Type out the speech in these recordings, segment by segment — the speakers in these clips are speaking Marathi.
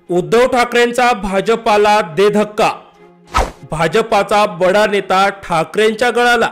उद्धव ठाकरेंचा भाजपाला दे धक्का। भाजपाचा बडा नेता ठाकरेंच्या गळाला।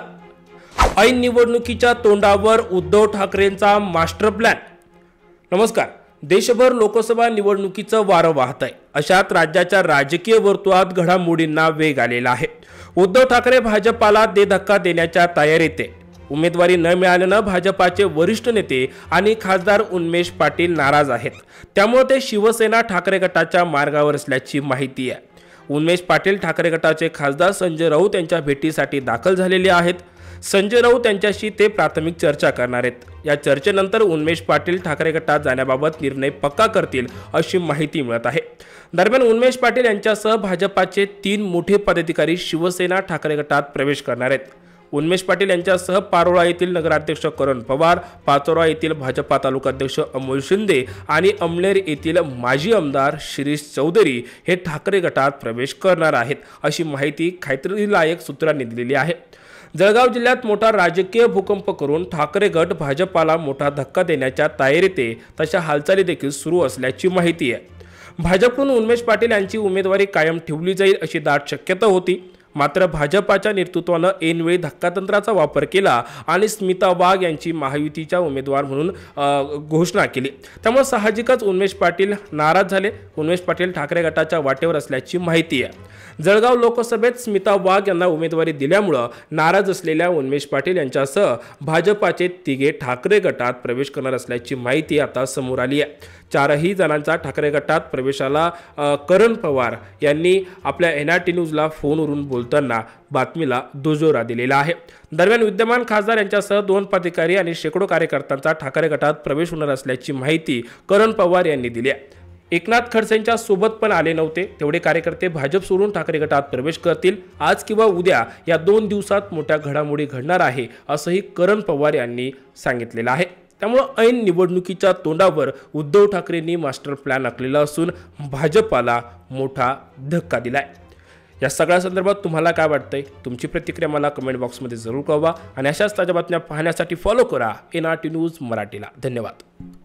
ऐन निवडणुकीच्या तोंडावर उद्धव ठाकरेंचा मास्टर प्लॅन। नमस्कार। देशभर लोकसभा निवडणुकीचं वारं वाहत आहे। अशात राज्याच्या राजकीय वर्तुळात घडामोडींना वेग आलेला आहे। उद्धव ठाकरे भाजपाला दे धक्का देण्याच्या तयारीत आहे। उमेदवारी न मिळाल्याने भाजपाचे वरिष्ठ नेते आणि खासदार उन्मेष पाटील नाराज आहेत। त्यामुळे ते शिवसेना ठाकरे गटाच्या मार्गावर असल्याची माहिती आहे। उन्मेष पाटील ठाकरे गटाचे खासदार संजय राऊत यांच्या भेटीसाठी दाखल झालेले आहेत। संजय राऊत यांच्याशी ते प्राथमिक चर्चा करणार आहेत। या चर्चेनंतर उन्मेष पाटील ठाकरे गटात जाण्याबाबत निर्णय पक्का करतील अशी माहिती मिळत आहे। दरम्यान उन्मेष पाटील यांच्यासह भाजपाचे 3 मोठे पदाधिकारी शिवसेना ठाकरे गटात प्रवेश करणार आहेत। उन्मेष पाटील यांच्यासह पारोळा येथील नगराध्यक्ष करण पवार, पाचोरा येथील भाजपा तालुकाध्यक्ष अमोल शिंदे आणि अमलेर येथील माजी आमदार शिरीष चौधरी हे ठाकरे गटात प्रवेश करणार आहेत अशी माहिती खात्रीलायक सूत्रांनी दिलेली आहे। जळगाव जिल्ह्यात मोठा राजकीय भूकंप करून ठाकरे गट भाजपाला मोठा धक्का देण्याच्या तयारीत आहे। तशा हालचाली देखील सुरू असल्याची माहिती आहे। भाजपकडून उन्मेष पाटील यांची उमेदवारी कायम ठेवली जाईल अशी दाट शक्यता होती। मात्र भाजपाच्या नेतृत्वानं ऐनवेळी धक्कातंत्राचा वापर केला आणि स्मिता वाघ यांची महायुतीच्या उमेदवार म्हणून घोषणा केली। त्यामुळे साहजिकच उन्मेष पाटील नाराज झाले। उन्मेष पाटील ठाकरे गटाच्या वाटेवर असल्याची माहिती आहे। जळगाव लोकसभेत स्मिता वाघ यांना उमेदवारी दिल्यामुळे नाराज असलेल्या उन्मेष पाटील यांच्यासह भाजपाचे 3 ठाकरे गटात प्रवेश करणार असल्याची माहिती आता समोर आली आहे। 4ही जणांचा ठाकरे गटात प्रवेशाला करण पवार यांनी आपल्या एनआरटी न्यूजला फोनवरून बोलताना बातमीला दुजोरा दिलेला आहे। दरम्यान विद्यमान खासदार यांच्यासह 2 पदाधिकारी आणि शेकडो कार्यकर्त्यांचा ठाकरे गटात प्रवेश होणार असल्याची माहिती करण पवार यांनी दिली आहे। एकनाथ खडसेंच्या सोबत पण आले नव्हते तेवढे कार्यकर्ते भाजप सोडून ठाकरे गटात प्रवेश करतील। आज किंवा उद्या या 2 दिवसात मोठ्या घडामोडी घडणार आहे असंही करण पवार यांनी सांगितलेलं आहे। त्यामुळे ऐन निवडणुकीच्या तोंडावर उद्धव ठाकरेंनी मास्टर प्लॅन आखलेला असून भाजपाला मोठा धक्का दिलाय। या सगळ्या संदर्भात तुम्हाला काय वाटतंय? तुमची प्रतिक्रिया मला कमेंट बॉक्समध्ये जरूर कळवा आणि अशाच ताज्या बातम्या पाहण्यासाठी फॉलो करा एनआरटी न्यूज मराठीला। धन्यवाद।